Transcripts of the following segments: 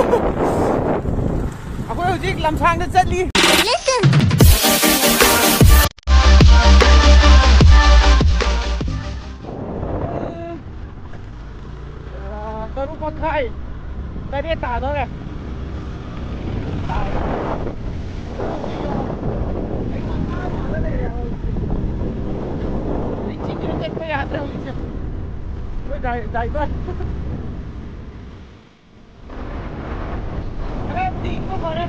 Aku hujik lam sang dah chat li. Taruh pakai. Tadi tak tahu kan? Tak. Licin kita cek tu ya, terus licin. Oi, dah ber. Ada di mana?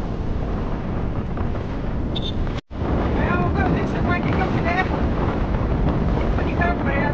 Ayo, kau licin lagi kau sini. Pergi kau bayar.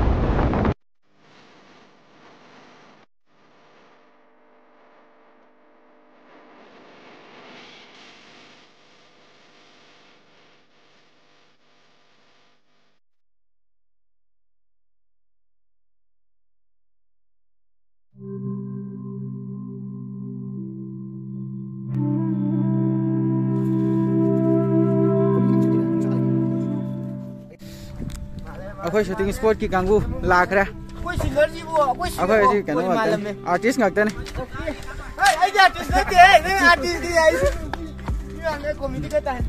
Aku shooting sport ki kanggu lak ra. Aku singer ji bu, aku singer. Aku ji kano artist ngakta ne. Hey, ai artist ne te, ne artist di ai. Ni ane comedy ka ta.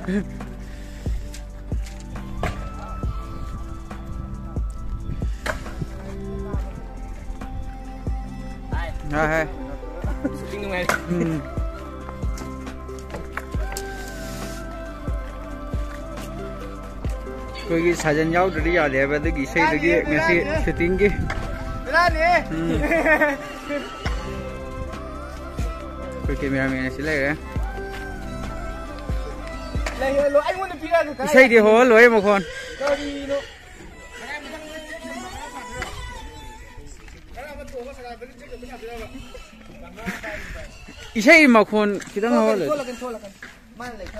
Hai. Shooting ni mai. Kogi Sajan yaw dari ya deh, betul gisi lagi ngasih shooting ki. Berani. Kogi kameraman sila ya. Lo, I want to be there. Isai dia hol, lo mau kon. Isai mau kon kita hol. Mana lagi?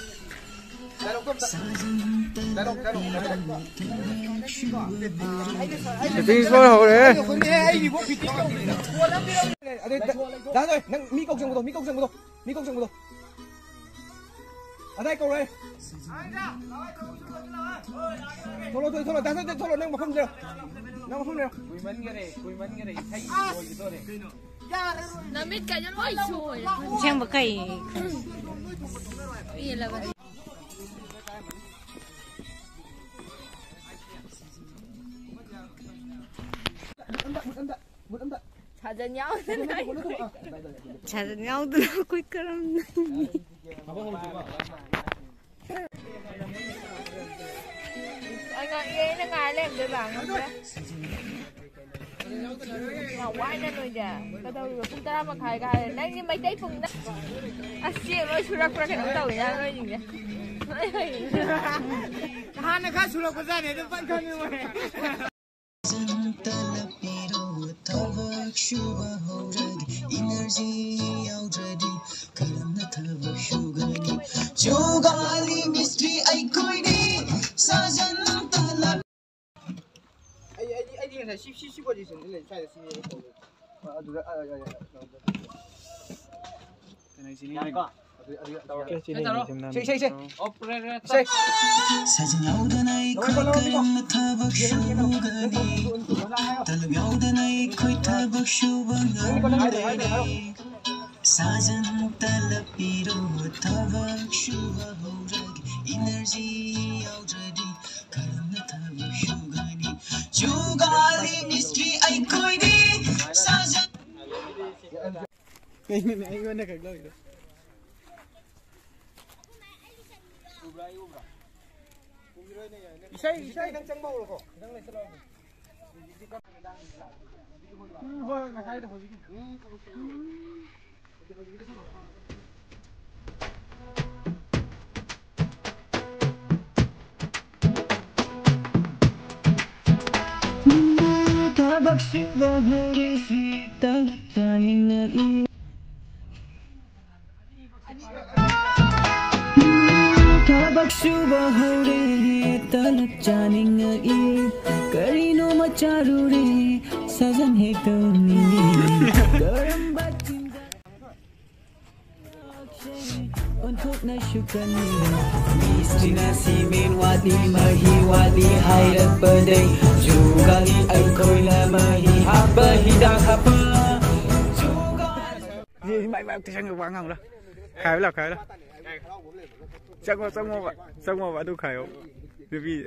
Shooting sport हो रहे हैं। अरे दादा नंग मी कौन संग बोलो। अरे कौन है? थोड़ा दादा थोड़ा नंग मखम ले। कुइमन करे सही बोल तो रे। नमित का जन वही शो है। चंग बकई। ये लगा। Sajan nhau thế này. Sajan nhau từ nó cuối cơm. Anh ngồi ghế nó ngài lên để bạn không thế? Ngọc quay lên rồi giờ. Cái đầu cũng ta mà khai khai này như mấy cái phùng đó. À xìa nói sura cái nó tàu nha nói gì vậy? Hắn nó khác sura cái gì này nó vẫn không như vậy. Energy already karamna thava shugani jogali mystery ai koi ni sajan talap ai ding sa shi position le sai da sini adu kana sini ka Say. Operator. Say. Sajan yaudanai koi karamna thava shugani talap yaudanai koi thava shugani Sajan talap piro thava shugani energy already karamna thava shugani jugali mystery ai koi ni Sajan Ai gonna kaglo ito Isay nang chang baul ko. Nang lai salo. Ba ngasai dah hoji. Tabak sila bagi sita tanging lagi. Tabak suba hore talap janing ngai karino macharure sajan he kami garam batin untuk nasyukani destinasi min wadi mahi wadi hairat badai jugali ai koi la mahi haba hidak haba vậy thì sang quảng ngọc đó khai đó chắc ngô vậy tôi khai không vì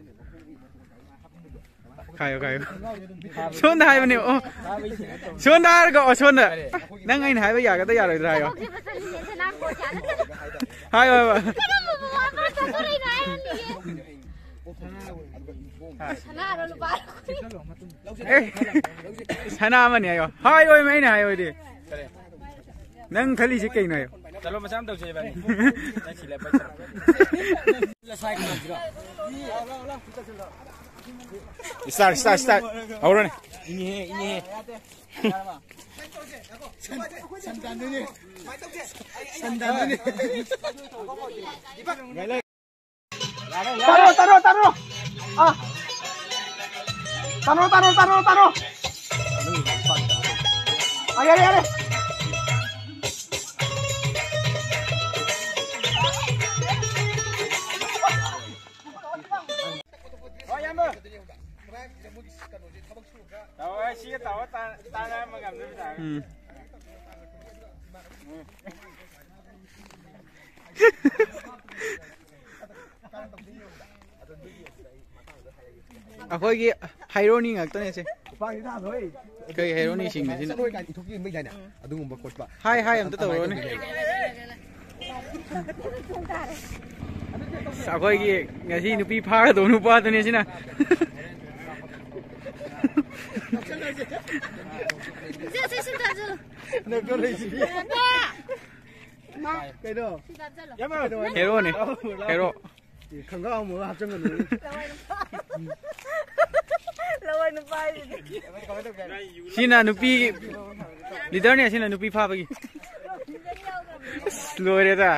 khai xuân hai bên nhiều xuân đa gọi xuân à năng anh hai bây giờ cái tới giờ rồi khai không hai rồi 하나 아니에요. 하이 매네 하이 đi. Nâng khali chỉ kinh này. Talap mà sao đâu chơi vậy? Đang chỉ là bây giờ. Sai cái gì đó. Start. Hold on. Ini. Sandan dulu. Taruh. Ah. Taruh. Ayo. Tahu sih tahu tangan mengambil tangan. ꯑꯩꯈꯣꯏꯒꯤ ꯍꯩꯔꯣꯅꯤ ꯉꯥꯛꯇꯅꯦ ꯁꯦ ꯀꯩ ꯍꯩꯔꯣꯅꯤ ꯁꯤꯡꯅꯦ ꯁꯤꯅ ꯑꯗꯨꯒꯨꯝꯕ ꯈꯣꯠꯄ ꯍꯥꯏ ꯑꯝꯇ ꯇꯧꯔꯣꯅꯦ ꯑꯩꯈꯣꯏꯒꯤ ꯉꯁꯤ ꯅꯨꯄꯤ ꯐꯥꯒꯗꯧꯕ ꯅꯨꯄꯥꯗꯨꯅꯦ ꯁꯤꯅ ꯍꯦꯔꯣ ꯈꯪꯒꯥꯎ ꯑꯃ ꯍꯥꯞꯆꯟꯒꯅꯨ sina nupi leader ne sina nupi pha bagi loi da